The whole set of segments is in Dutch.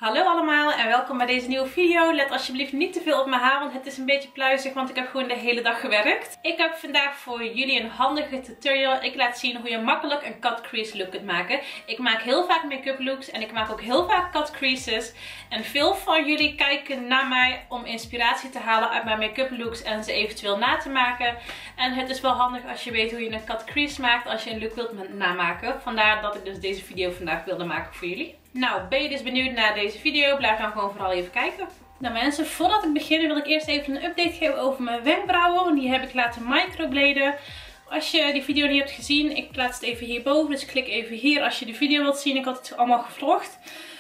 Hallo allemaal en welkom bij deze nieuwe video. Let alsjeblieft niet te veel op mijn haar, want het is een beetje pluizig, want ik heb gewoon de hele dag gewerkt. Ik heb vandaag voor jullie een handige tutorial. Ik laat zien hoe je makkelijk een cut crease look kunt maken. Ik maak heel vaak make-up looks en ik maak ook heel vaak cut creases. En veel van jullie kijken naar mij om inspiratie te halen uit mijn make-up looks en ze eventueel na te maken. En het is wel handig als je weet hoe je een cut crease maakt als je een look wilt namaken. Vandaar dat ik dus deze video vandaag wilde maken voor jullie. Nou, ben je dus benieuwd naar deze video? Blijf dan gewoon vooral even kijken. Nou mensen, voordat ik begin wil ik eerst even een update geven over mijn wenkbrauwen. Die heb ik laten microbladen. Als je die video niet hebt gezien, ik plaats het even hierboven. Dus klik even hier als je de video wilt zien. Ik had het allemaal gevlogd.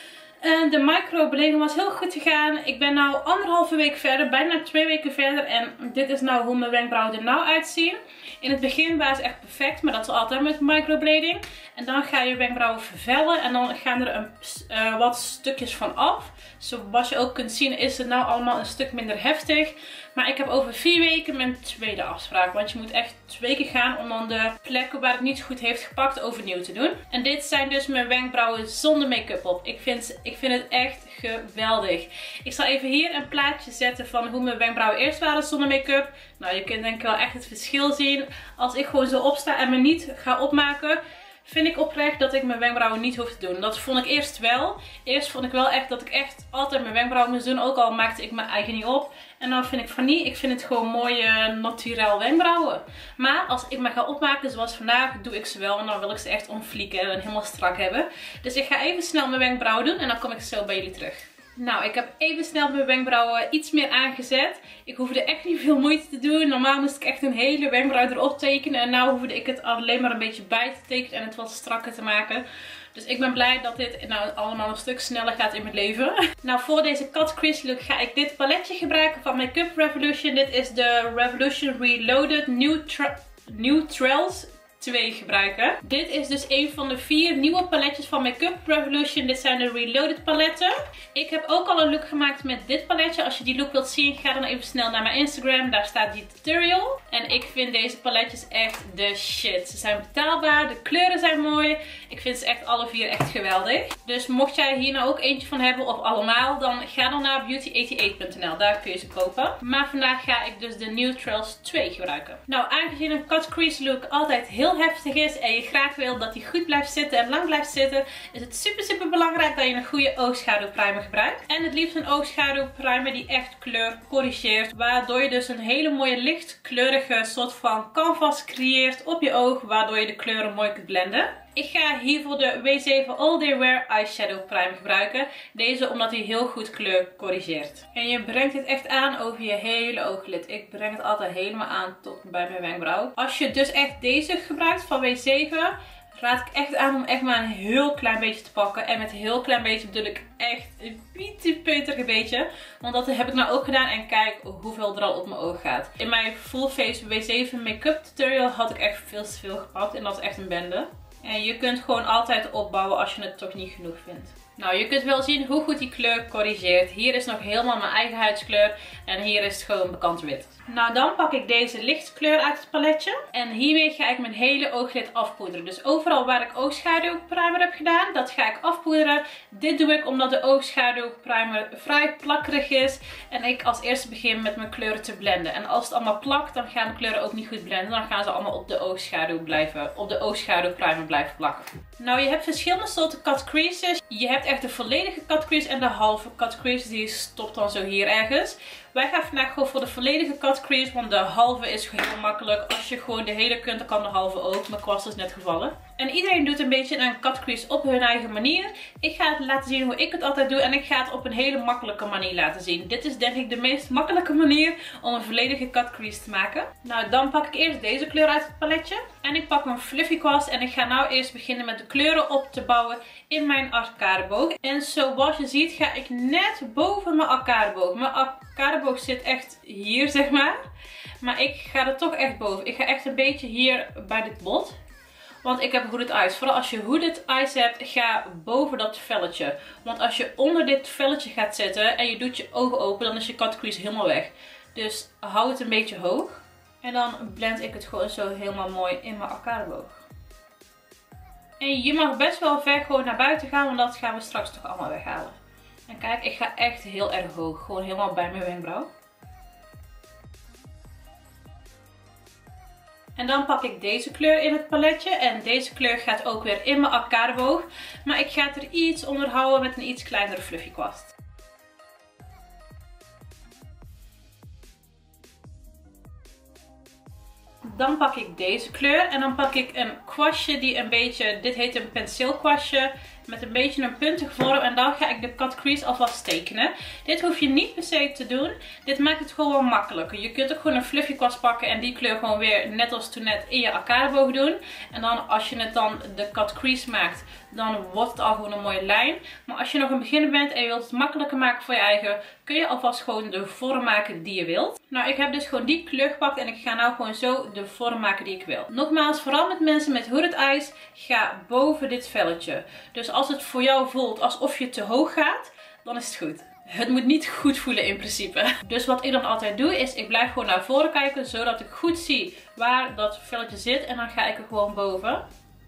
De microblading was heel goed gegaan. Ik ben nu 1,5 week verder, bijna 2 weken verder. En dit is nou hoe mijn wenkbrauwen er nou uitzien. In het begin waren ze echt perfect, maar dat is altijd met microblading. En dan ga je wenkbrauwen vervellen en dan gaan er wat stukjes van af. Zoals je ook kunt zien is het nou allemaal een stuk minder heftig. Maar ik heb over 4 weken mijn tweede afspraak. Want je moet echt 2 keer gaan om dan de plekken waar het niet goed heeft gepakt overnieuw te doen. En dit zijn dus mijn wenkbrauwen zonder make-up op. Ik vind het echt geweldig. Ik zal even hier een plaatje zetten van hoe mijn wenkbrauwen eerst waren zonder make-up. Nou, je kunt denk ik wel echt het verschil zien. Als ik gewoon zo opsta en me niet ga opmaken, vind ik oprecht dat ik mijn wenkbrauwen niet hoef te doen. Dat vond ik eerst wel. Eerst vond ik wel echt dat ik echt altijd mijn wenkbrauwen moest doen. Ook al maakte ik mijn eigen niet op. En dan vind ik van niet. Ik vind het gewoon mooie naturel wenkbrauwen. Maar als ik me ga opmaken zoals vandaag, doe ik ze wel. En dan wil ik ze echt omflieken en helemaal strak hebben. Dus ik ga even snel mijn wenkbrauwen doen. En dan kom ik zo bij jullie terug. Nou, ik heb even snel mijn wenkbrauwen iets meer aangezet. Ik hoefde echt niet veel moeite te doen. Normaal moest ik echt een hele wenkbrauw erop tekenen. En nu hoefde ik het alleen maar een beetje bij te tekenen en het wat strakker te maken. Dus ik ben blij dat dit nou allemaal een stuk sneller gaat in mijn leven. Nou, voor deze cut crease look ga ik dit paletje gebruiken van Makeup Revolution. Dit is de Revolution Reloaded Neutrals 2 gebruiken. Dit is dus een van de 4 nieuwe paletjes van Makeup Revolution. Dit zijn de Reloaded paletten. Ik heb ook al een look gemaakt met dit paletje. Als je die look wilt zien, ga dan even snel naar mijn Instagram. Daar staat die tutorial. En ik vind deze paletjes echt de shit. Ze zijn betaalbaar. De kleuren zijn mooi. Ik vind ze echt alle 4 echt geweldig. Dus mocht jij hier nou ook eentje van hebben of allemaal, dan ga dan naar beauty88.nl. Daar kun je ze kopen. Maar vandaag ga ik dus de Neutrals 2 gebruiken. Nou, aangezien een cut crease look altijd heel heftig is en je graag wil dat die goed blijft zitten en lang blijft zitten, is het super belangrijk dat je een goede oogschaduwprimer gebruikt. En het liefst een oogschaduwprimer die echt kleur corrigeert, waardoor je dus een hele mooie lichtkleurige soort van canvas creëert op je oog, waardoor je de kleuren mooi kunt blenden. Ik ga hiervoor de W7 All Day Wear Eyeshadow Primer gebruiken. Deze omdat hij heel goed kleur corrigeert. En je brengt dit echt aan over je hele ooglid. Ik breng het altijd helemaal aan tot bij mijn wenkbrauw. Als je dus echt deze gebruikt van W7, raad ik echt aan om echt maar een heel klein beetje te pakken. En met een heel klein beetje bedoel ik echt een pietepeuterige beetje. Want dat heb ik nou ook gedaan en kijk hoeveel er al op mijn oog gaat. In mijn full face W7 make-up tutorial had ik echt veel te veel gepakt en dat is echt een bende. En je kunt gewoon altijd opbouwen als je het toch niet genoeg vindt. Nou, je kunt wel zien hoe goed die kleur corrigeert. Hier is nog helemaal mijn eigen huidskleur. En hier is het gewoon bekend wit. Nou, dan pak ik deze lichtkleur uit het paletje. En hiermee ga ik mijn hele ooglid afpoederen. Dus overal waar ik oogschaduwprimer heb gedaan, dat ga ik afpoederen. Dit doe ik omdat de oogschaduwprimer vrij plakkerig is. En ik als eerste begin met mijn kleuren te blenden. En als het allemaal plakt, dan gaan de kleuren ook niet goed blenden. Dan gaan ze allemaal op de oogschaduwprimer blijven plakken. Nou, je hebt verschillende soorten cut creases. Je hebt echt de volledige cut crease en de halve cut crease. Die stopt dan zo hier ergens. Wij gaan vandaag gewoon voor de volledige cut crease, want de halve is heel makkelijk. Als je gewoon de hele kunt, dan kan de halve ook. Mijn kwast is net gevallen. En iedereen doet een beetje een cut crease op hun eigen manier. Ik ga het laten zien hoe ik het altijd doe en ik ga het op een hele makkelijke manier laten zien. Dit is denk ik de meest makkelijke manier om een volledige cut crease te maken. Nou, dan pak ik eerst deze kleur uit het paletje. En ik pak mijn fluffy kwast en ik ga nou eerst beginnen met de kleuren op te bouwen in mijn arcadeboog. En zoals je ziet ga ik net boven mijn arcadeboog. Mijn arcadeboog zit echt hier, zeg maar. Maar ik ga er toch echt boven. Ik ga echt een beetje hier bij dit bot. Want ik heb hooded eyes. Vooral als je hooded eyes hebt, ga boven dat velletje. Want als je onder dit velletje gaat zitten en je doet je ogen open, dan is je cut crease helemaal weg. Dus hou het een beetje hoog. En dan blend ik het gewoon zo helemaal mooi in mijn arcadeboog. En je mag best wel ver gewoon naar buiten gaan, want dat gaan we straks toch allemaal weghalen. En kijk, ik ga echt heel erg hoog. Gewoon helemaal bij mijn wenkbrauw. En dan pak ik deze kleur in het paletje. En deze kleur gaat ook weer in mijn arcadeboog. Maar ik ga het er iets onder houden met een iets kleinere fluffy kwast. Dan pak ik deze kleur en dan pak ik een kwastje die een beetje, dit heet een penseelkwastje, met een beetje een puntige vorm. En dan ga ik de cut crease alvast tekenen. Dit hoef je niet per se te doen. Dit maakt het gewoon makkelijker. Je kunt ook gewoon een fluffy kwast pakken en die kleur gewoon weer net als toen net in je arcadeboog doen. En dan als je het dan de cut crease maakt, dan wordt het al gewoon een mooie lijn. Maar als je nog een beginner bent en je wilt het makkelijker maken voor je eigen, kun je alvast gewoon de vorm maken die je wilt. Nou, ik heb dus gewoon die kleur gepakt en ik ga nou gewoon zo de vorm maken die ik wil. Nogmaals, vooral met mensen met hooded eyes, ga boven dit velletje. Dus als het voor jou voelt alsof je te hoog gaat, dan is het goed. Het moet niet goed voelen in principe. Dus wat ik dan altijd doe is, ik blijf gewoon naar voren kijken, zodat ik goed zie waar dat velletje zit. En dan ga ik er gewoon boven.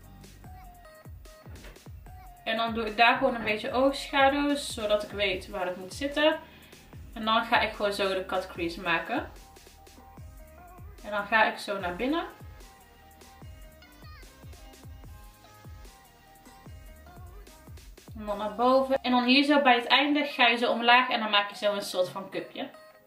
En dan doe ik daar gewoon een beetje oogschaduw, zodat ik weet waar het moet zitten. En dan ga ik gewoon zo de cut crease maken. En dan ga ik zo naar binnen. En dan naar boven. En dan hier zo bij het einde ga je zo omlaag en dan maak je zo een soort van cupje.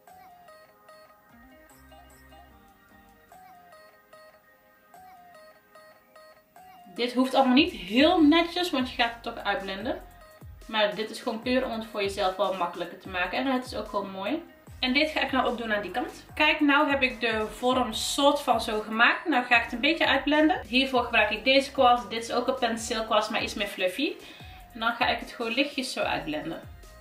Dit hoeft allemaal niet heel netjes, want je gaat het toch uitblenden. Maar dit is gewoon puur om het voor jezelf wel makkelijker te maken. En het is ook gewoon mooi. En dit ga ik nou ook doen aan die kant. Kijk, nou heb ik de vorm soort van zo gemaakt. Nou ga ik het een beetje uitblenden. Hiervoor gebruik ik deze kwast. Dit is ook een penseelkwast, maar iets meer fluffy. En dan ga ik het gewoon lichtjes zo uitblenden.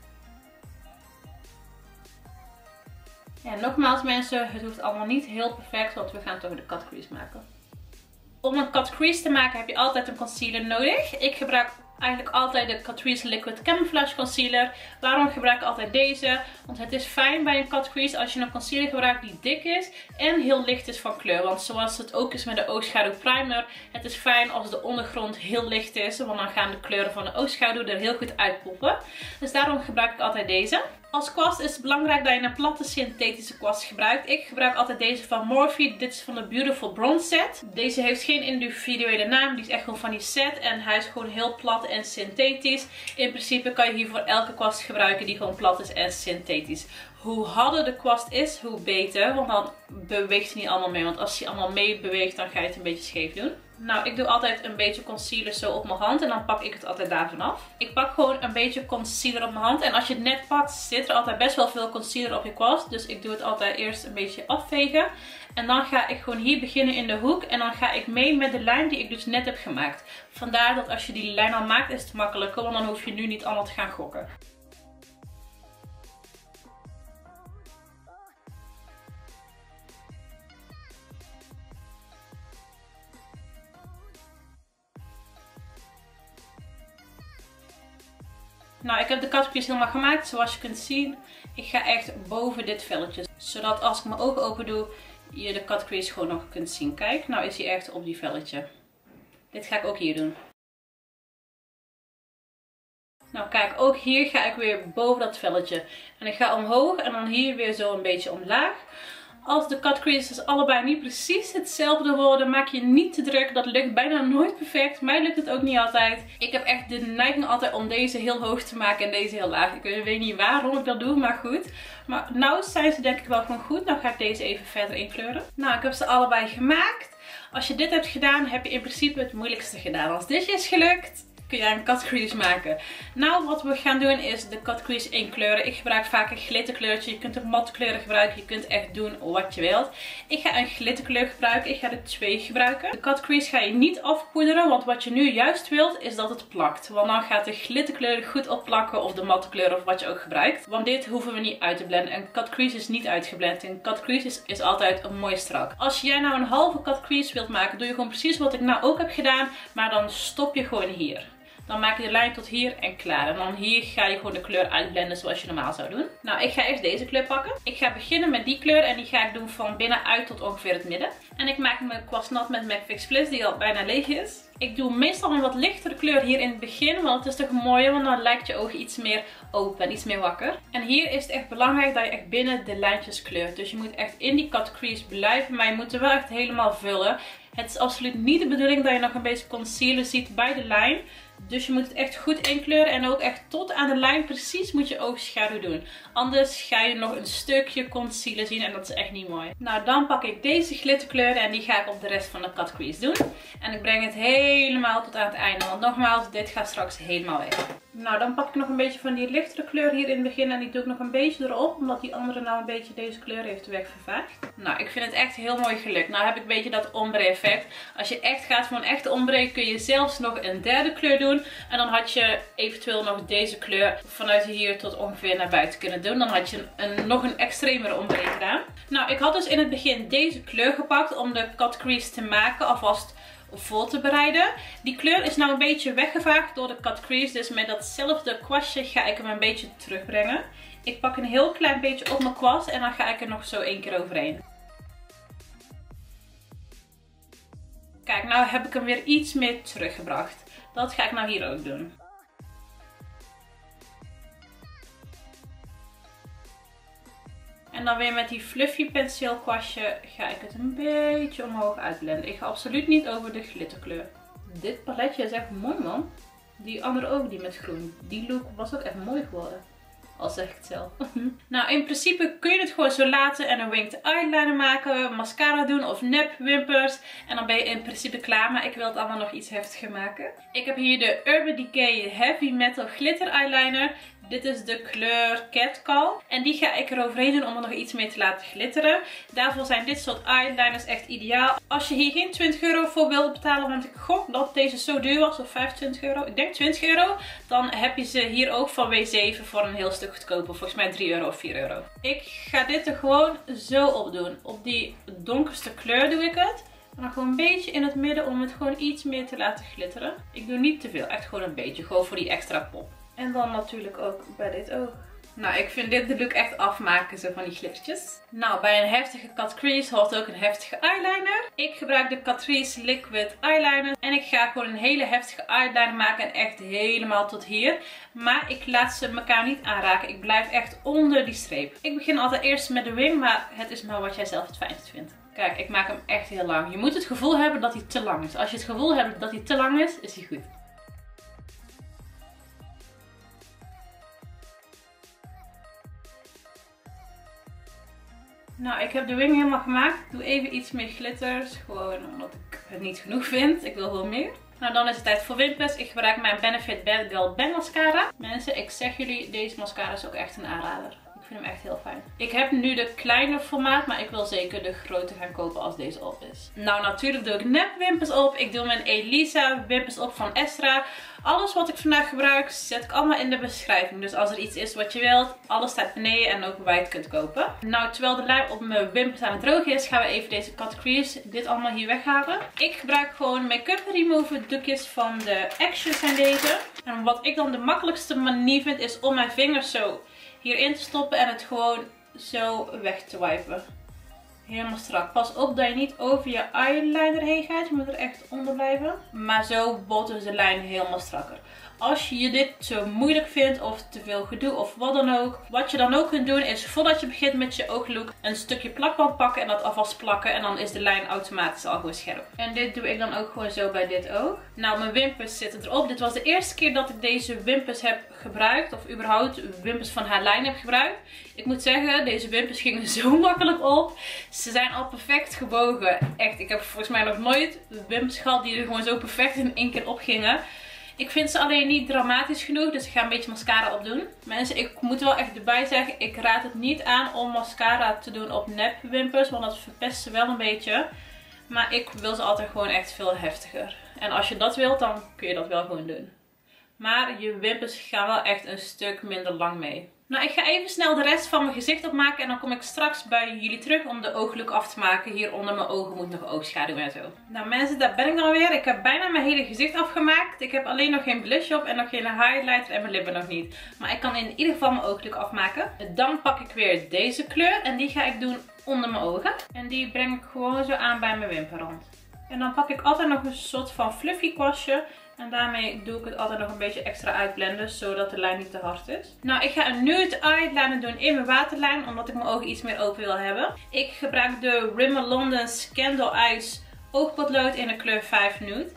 Ja, nogmaals mensen, het hoeft allemaal niet heel perfect, want we gaan toch de cut crease maken. Om een cut crease te maken heb je altijd een concealer nodig. Ik gebruik eigenlijk altijd de Catrice Liquid Camouflage Concealer. Waarom gebruik ik altijd deze? Want het is fijn bij een cut crease als je een concealer gebruikt die dik is en heel licht is van kleur. Want zoals het ook is met de oogschaduw primer, het is fijn als de ondergrond heel licht is. Want dan gaan de kleuren van de oogschaduw er heel goed uitpoppen. Dus daarom gebruik ik altijd deze. Als kwast is het belangrijk dat je een platte synthetische kwast gebruikt. Ik gebruik altijd deze van Morphe. Dit is van de Beautiful Bronze set. Deze heeft geen individuele naam. Die is echt gewoon van die set. En hij is gewoon heel plat en synthetisch. In principe kan je hiervoor elke kwast gebruiken die gewoon plat is en synthetisch. Hoe harder de kwast is, hoe beter. Want dan beweegt hij niet allemaal mee. Want als hij allemaal mee beweegt, dan ga je het een beetje scheef doen. Nou, ik doe altijd een beetje concealer zo op mijn hand en dan pak ik het altijd daarvan af. Ik pak gewoon een beetje concealer op mijn hand en als je het net pakt, zit er altijd best wel veel concealer op je kwast. Dus ik doe het altijd eerst een beetje afvegen. En dan ga ik gewoon hier beginnen in de hoek en dan ga ik mee met de lijn die ik dus net heb gemaakt. Vandaar dat als je die lijn al maakt, is het makkelijker, want dan hoef je nu niet allemaal te gaan gokken. Nou, ik heb de cut crease helemaal gemaakt. Zoals je kunt zien, ik ga echt boven dit velletje. Zodat als ik mijn ogen open doe, je de cut crease gewoon nog kunt zien. Kijk, nou is hij echt op die velletje. Dit ga ik ook hier doen. Nou kijk, ook hier ga ik weer boven dat velletje. En ik ga omhoog en dan hier weer zo een beetje omlaag. Als de cut creases allebei niet precies hetzelfde worden, maak je niet te druk. Dat lukt bijna nooit perfect. Mij lukt het ook niet altijd. Ik heb echt de neiging altijd om deze heel hoog te maken en deze heel laag. Ik weet niet waarom ik dat doe, maar goed. Maar nou zijn ze denk ik wel gewoon goed. Nou ga ik deze even verder inkleuren. Nou, ik heb ze allebei gemaakt. Als je dit hebt gedaan, heb je in principe het moeilijkste gedaan. Als dit is gelukt, kun je een cut crease maken. Nou, wat we gaan doen is de cut crease inkleuren. Ik gebruik vaak een glitterkleurtje. Je kunt ook matte kleuren gebruiken. Je kunt echt doen wat je wilt. Ik ga een glitterkleur gebruiken. Ik ga er 2 gebruiken. De cut crease ga je niet afpoederen. Want wat je nu juist wilt is dat het plakt. Want dan gaat de glitterkleur goed opplakken. Of de matte kleur of wat je ook gebruikt. Want dit hoeven we niet uit te blenden. Een cut crease is niet uitgeblend. Een cut crease is altijd een mooi strak. Als jij nou een halve cut crease wilt maken, doe je gewoon precies wat ik nou ook heb gedaan. Maar dan stop je gewoon hier. Dan maak je de lijn tot hier en klaar. En dan hier ga je gewoon de kleur uitblenden zoals je normaal zou doen. Nou, ik ga eerst deze kleur pakken. Ik ga beginnen met die kleur en die ga ik doen van binnenuit tot ongeveer het midden. En ik maak mijn kwast nat met MAC Fix Plus die al bijna leeg is. Ik doe meestal een wat lichtere kleur hier in het begin, want het is toch mooier, want dan lijkt je oog iets meer open en iets meer wakker. En hier is het echt belangrijk dat je echt binnen de lijntjes kleurt. Dus je moet echt in die cut crease blijven, maar je moet er wel echt helemaal vullen. Het is absoluut niet de bedoeling dat je nog een beetje concealer ziet bij de lijn. Dus je moet het echt goed inkleuren en ook echt tot aan de lijn precies moet je oogschaduw doen. Anders ga je nog een stukje concealer zien en dat is echt niet mooi. Nou, dan pak ik deze glitterkleur en die ga ik op de rest van de cut crease doen. En ik breng het helemaal tot aan het einde, want nogmaals, dit gaat straks helemaal weg. Nou, dan pak ik nog een beetje van die lichtere kleur hier in het begin en die doe ik nog een beetje erop, omdat die andere nou een beetje deze kleur heeft wegvervaagd. Nou, ik vind het echt heel mooi gelukt. Nou heb ik een beetje dat ombre effect. Als je echt gaat voor een echte ombre kun je zelfs nog een derde kleur doen. En dan had je eventueel nog deze kleur vanuit hier tot ongeveer naar buiten kunnen doen. Dan had je nog een extremere ombre gedaan. Nou, ik had dus in het begin deze kleur gepakt om de cut crease te maken, alvast voor te bereiden. Die kleur is nou een beetje weggevaagd door de cut crease. Dus met datzelfde kwastje ga ik hem een beetje terugbrengen. Ik pak een heel klein beetje op mijn kwast en dan ga ik er nog zo één keer overheen. Kijk, nou heb ik hem weer iets meer teruggebracht. Dat ga ik nou hier ook doen. En dan weer met die fluffy penseelkwastje ga ik het een beetje omhoog uitblenden. Ik ga absoluut niet over de glitterkleur. Dit paletje is echt mooi, man. Die andere ook, die met groen. Die look was ook echt mooi geworden. Al zeg ik het zelf. Nou, in principe kun je het gewoon zo laten en een winged eyeliner maken, mascara doen of nepwimpers. En dan ben je in principe klaar, maar ik wil het allemaal nog iets heftiger maken. Ik heb hier de Urban Decay Heavy Metal Glitter Eyeliner. Dit is de kleur Cat Call. En die ga ik eroverheen doen om er nog iets meer te laten glitteren. Daarvoor zijn dit soort eyeliners echt ideaal. Als je hier geen 20 euro voor wilt betalen, want ik gok dat deze zo duur was, of 25 euro. Ik denk 20 euro. Dan heb je ze hier ook van W7 voor een heel stuk goedkoper. Volgens mij 3 euro of 4 euro. Ik ga dit er gewoon zo op doen. Op die donkerste kleur doe ik het. Maar gewoon een beetje in het midden om het gewoon iets meer te laten glitteren. Ik doe niet te veel, echt gewoon een beetje. Gewoon voor die extra pop. En dan natuurlijk ook bij dit oog. Nou, ik vind dit de look echt afmaken, zo van die glittertjes. Nou, bij een heftige cut crease hoort ook een heftige eyeliner. Ik gebruik de Catrice Liquid Eyeliner. En ik ga gewoon een hele heftige eyeliner maken en echt helemaal tot hier. Maar ik laat ze elkaar niet aanraken. Ik blijf echt onder die streep. Ik begin altijd eerst met de wing, maar het is maar wat jij zelf het fijnst vindt. Kijk, ik maak hem echt heel lang. Je moet het gevoel hebben dat hij te lang is. Als je het gevoel hebt dat hij te lang is, is hij goed. Nou, ik heb de wing helemaal gemaakt. Ik doe even iets meer glitters. Gewoon omdat ik het niet genoeg vind. Ik wil veel meer. Nou, dan is het tijd voor wimpers. Ik gebruik mijn Benefit Bad Girl Bang Mascara. Mensen, ik zeg jullie, deze mascara is ook echt een aanrader. Ik vind hem echt heel fijn. Ik heb nu de kleine formaat, maar ik wil zeker de grote gaan kopen als deze op is. Nou, natuurlijk doe ik nepwimpers op. Ik doe mijn Elisa wimpers op van Estra. Alles wat ik vandaag gebruik zet ik allemaal in de beschrijving. Dus als er iets is wat je wilt, alles staat beneden en ook waar je het kunt kopen. Nou, terwijl de lijm op mijn wimpers aan het drogen is, gaan we even deze cut crease, dit allemaal hier weghalen. Ik gebruik gewoon make-up remover doekjes van de Action zijn deze. En wat ik dan de makkelijkste manier vind, is om mijn vingers zo hierin te stoppen en het gewoon zo weg te wipen. Helemaal strak. Pas op dat je niet over je eyeliner heen gaat. Je moet er echt onder blijven. Maar zo wordt dus de lijn helemaal strakker. Als je dit te moeilijk vindt of te veel gedoe of wat dan ook. Wat je dan ook kunt doen is voordat je begint met je ooglook een stukje plakband pakken en dat alvast plakken. En dan is de lijn automatisch al gewoon scherp. En dit doe ik dan ook gewoon zo bij dit oog. Nou, mijn wimpers zitten erop. Dit was de eerste keer dat ik deze wimpers heb gebruikt. Of überhaupt wimpers van haar lijn heb gebruikt. Ik moet zeggen, deze wimpers gingen zo makkelijk op. Ze zijn al perfect gebogen. Echt, ik heb volgens mij nog nooit wimpers gehad die er gewoon zo perfect in één keer op gingen. Ik vind ze alleen niet dramatisch genoeg, dus ik ga een beetje mascara opdoen. Mensen, ik moet wel echt erbij zeggen, ik raad het niet aan om mascara te doen op nepwimpers, want dat verpest ze wel een beetje. Maar ik wil ze altijd gewoon echt veel heftiger. En als je dat wilt, dan kun je dat wel gewoon doen. Maar je wimpers gaan wel echt een stuk minder lang mee. Nou, ik ga even snel de rest van mijn gezicht opmaken en dan kom ik straks bij jullie terug om de ooglook af te maken. Hier onder mijn ogen moet nog oogschaduw en zo. Nou mensen, daar ben ik dan weer. Ik heb bijna mijn hele gezicht afgemaakt. Ik heb alleen nog geen blush op en nog geen highlighter en mijn lippen nog niet. Maar ik kan in ieder geval mijn ooglook afmaken. Dan pak ik weer deze kleur en die ga ik doen onder mijn ogen. En die breng ik gewoon zo aan bij mijn wimperrand. En dan pak ik altijd nog een soort van fluffy kwastje. En daarmee doe ik het altijd nog een beetje extra uitblenden, zodat de lijn niet te hard is. Nou, ik ga een nude eyeliner doen in mijn waterlijn, omdat ik mijn ogen iets meer open wil hebben. Ik gebruik de Rimmel London Candle Eyes oogpotlood in de kleur 5 Nude.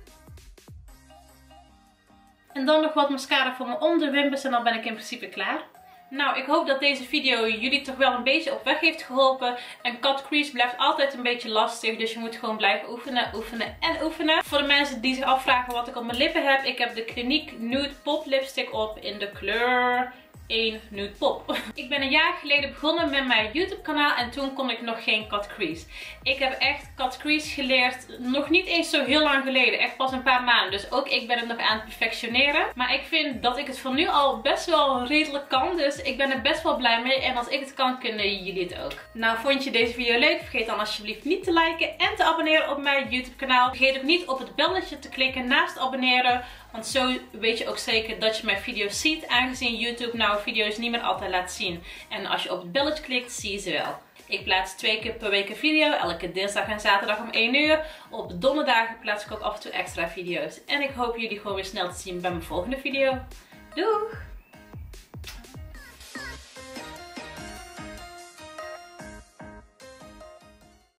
En dan nog wat mascara voor mijn onderwimpers en dan ben ik in principe klaar. Nou, ik hoop dat deze video jullie toch wel een beetje op weg heeft geholpen. En cut crease blijft altijd een beetje lastig, dus je moet gewoon blijven oefenen, oefenen en oefenen. Voor de mensen die zich afvragen wat ik op mijn lippen heb, ik heb de Clinique Nude Pop Lipstick op in de kleur 1 Nude Pop. Ik ben een jaar geleden begonnen met mijn YouTube kanaal en toen kon ik nog geen cut crease. Ik heb echt cut crease geleerd, nog niet eens zo heel lang geleden, echt pas een paar maanden. Dus ook ik ben het nog aan het perfectioneren. Maar ik vind dat ik het voor nu al best wel redelijk kan, dus ik ben er best wel blij mee. En als ik het kan, kunnen jullie het ook. Nou, vond je deze video leuk? Vergeet dan alsjeblieft niet te liken en te abonneren op mijn YouTube kanaal. Vergeet ook niet op het belletje te klikken naast abonneren. Want zo weet je ook zeker dat je mijn video's ziet, aangezien YouTube nou video's niet meer altijd laat zien. En als je op het belletje klikt, zie je ze wel. Ik plaats 2 keer per week een video, elke dinsdag en zaterdag om 1 uur. Op de donderdagen plaats ik ook af en toe extra video's. En ik hoop jullie gewoon weer snel te zien bij mijn volgende video. Doeg!